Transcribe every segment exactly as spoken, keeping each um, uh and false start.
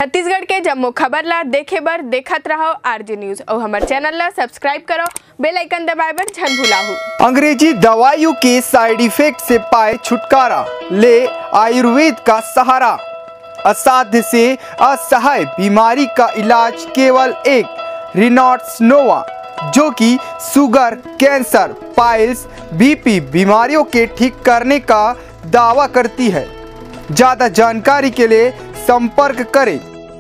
छत्तीसगढ़ के जम्मो खबर ला देखे बर देखत रहो आरजी न्यूज और हमारे चैनल ला सब्सक्राइब करो, बेल आइकन दबाए बर झन भुलाहू। अंग्रेजी दवाइयों के साइड इफेक्ट से पाए छुटकारा, ले आयुर्वेद का सहारा। असाध्य से असहाय बीमारी का इलाज केवल एक रिनॉट्स नोवा, जो कि शुगर, कैंसर, पाइल्स, बीपी बीमारियों के ठीक करने का दावा करती है। ज्यादा जानकारी के लिए संपर्क करें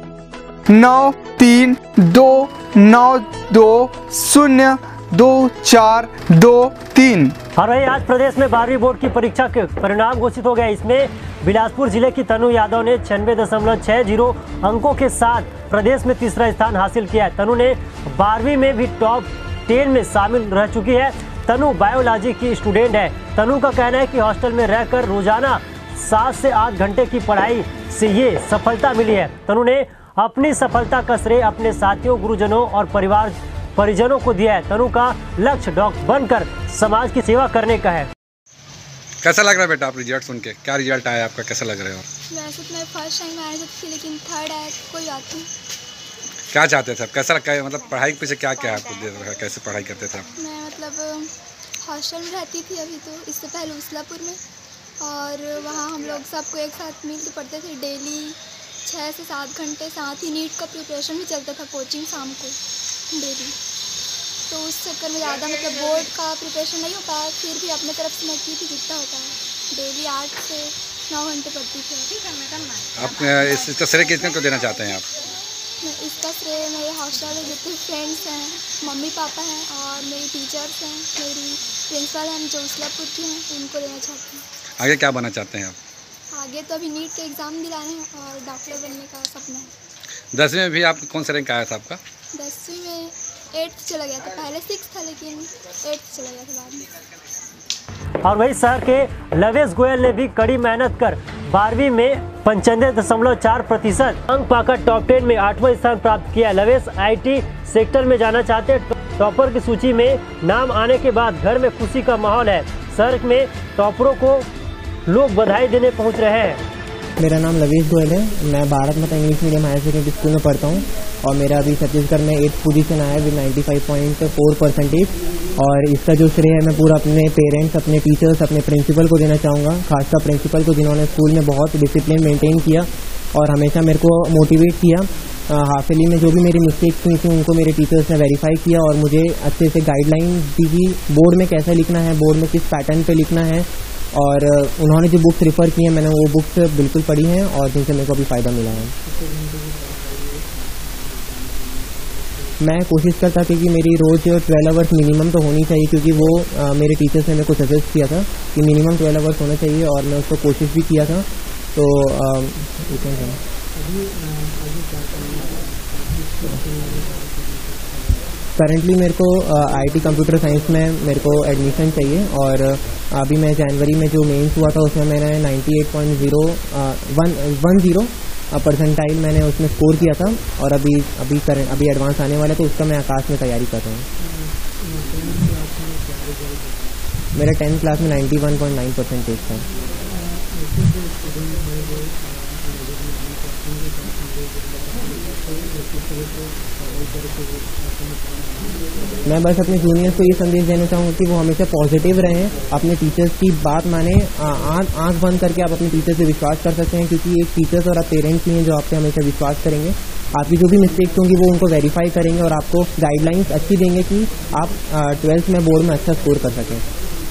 नौ तीन दो नौ दो शून्य दो चार दो तीन। और वही आज प्रदेश में बारहवीं बोर्ड की परीक्षा के परिणाम घोषित हो गए। इसमें बिलासपुर जिले की तनु यादव ने छियानवे दशमलव छह जीरो अंकों के साथ प्रदेश में तीसरा स्थान हासिल किया है। तनु ने बारहवीं में भी टॉप टेन में शामिल रह चुकी है। तनु बायोलॉजी की स्टूडेंट है। तनु का कहना है कि हॉस्टल में रहकर रोजाना सात से आठ घंटे की पढ़ाई से ये सफलता मिली है। तनु ने अपनी सफलता का श्रेय अपने साथियों, गुरुजनों और परिवार परिजनों को दिया है। तनु का लक्ष्य डॉक्टर बनकर समाज की सेवा करने का है। कैसा लग रहा है बेटा आप रिजल्ट सुन के? क्या रिजल्ट आया आपका, कैसा लग रहा है? और वैसे तो मैं फर्स्ट टाइम आया थी लेकिन थर्ड आया, कोई बात नहीं। क्या चाहते थे आप, कैसा लगता है? मतलब पढ़ाई के पीछे क्या क्या आपको दे रहा है, कैसे पढ़ाई करते थे आप? मैं मतलब हॉस्टल में रहती थी अभी, तो इससे पहले उस्लापुर में, और वहाँ हम लोग सबको एक साथ मिल के पढ़ते थे। डेली छः से सात घंटे, साथ ही नीट का प्रिपरेशन भी चलता था, कोचिंग शाम को डेली। तो उस चक्कर में ज़्यादा मतलब बोर्ड का प्रिपरेशन नहीं हो पाया, फिर भी अपने तरफ से मैं की थी जितना होता है। डेली आठ से नौ घंटे पढ़ती थी। आप इसका श्रेय कितने को देना चाहते हैं आप? मैं इसका श्रेय मेरे हॉस्टल में जितने फ्रेंड्स हैं, मम्मी पापा हैं और मेरी टीचर्स हैं, मेरी प्रिंसिपल हैं जो उस्लापुर की हैं, उनको देना चाहती हूँ। आगे क्या बनना चाहते हैं आप? आगे तो अभी नीट के एग्ज़ाम दिलाने हैं और डॉक्टर बनने का सपना है। दसवीं में भी आप कौन सा रैंक आया था आपका? दसवीं में एट्थ चला गया था, पहले सिक्स था लेकिन एट्थ चला गया था बाद में। और वही शहर के लवेश गोयल ने भी कड़ी मेहनत कर बारहवीं में पंचानवे दशमलव चार प्रतिशत अंक पाकर टॉप टेन में आठवां स्थान प्राप्त किया। लवेश आईटी सेक्टर में जाना चाहते हैं। टॉपर की सूची में नाम आने के बाद घर में खुशी का माहौल है। शहर में टॉपरों को लोग बधाई देने पहुंच रहे हैं। मेरा नाम लवेश गोयल है। मैं Bharat Mata English medium higher secondary school में पढ़ता हूं और मेरा अभी छत्तीसगढ़ में एट्थ पोजीशन आया है with ninety five point four percentage. और इसका जो श्रेय है मैं पूरा अपने पेरेंट्स, अपने टीचर्स, अपने प्रिंसिपल को देना चाहूँगा, खासकर प्रिंसिपल को जिन्होंने स्कूल में बहुत डिसिप्लिन मेंटेन किया और हमेशा मेरे को मोटिवेट किया। हाफ ईयरली में जो भी मेरी मिस्टेक्स हुई थी उनको मेरे टीचर्स ने वेरीफाई किया और मुझे अच्छे से गाइडलाइन दी कि बोर्ड में कैसा लिखना है, बोर्ड में किस पैटर्न पे लिखना है। और उन्होंने जो बुक्स रेफ़र की हैं मैंने वो बुक्स बिल्कुल पढ़ी हैं और जिनसे मेरे को अभी फ़ायदा मिला है। मैं कोशिश करता था कि मेरी रोज़ ट्वेल्व आवर्स मिनिमम तो होनी चाहिए, क्योंकि वो आ, मेरे टीचर्स ने मेरे को सजेस्ट किया था कि मिनिमम ट्वेल्व आवर्स होना चाहिए और मैं उसको कोशिश भी किया था। तो करंटली मेरे को आईटी कंप्यूटर साइंस में मेरे को एडमिशन चाहिए और अभी मैं जनवरी में जो मेंस हुआ था उसमें मैंने ninety eight point zero one one zero percentile मैंने उसमें स्कोर किया था और अभी अभी करंट अभी एडवांस आने वाला है तो उसका मैं आकाश में तैयारी कर रहा हूँ। मेरा टेंथ क्लास में ninety one point nine percentage था। मैं बस अपने जूनियर्स को ये संदेश देना चाहूँगा कि वो हमेशा पॉजिटिव रहें, अपने टीचर्स की बात माने। आँख आँख बंद करके आप अपने टीचर से विश्वास कर सकते हैं, क्योंकि एक टीचर्स और आप पेरेंट्स ही हैं जो आप पे हमेशा विश्वास करेंगे। आपकी जो भी मिस्टेक्स होंगी वो उनको वेरीफाई करेंगे और आपको गाइडलाइंस अच्छी देंगे कि आप ट्वेल्थ में बोर्ड में अच्छा स्कोर कर सकें।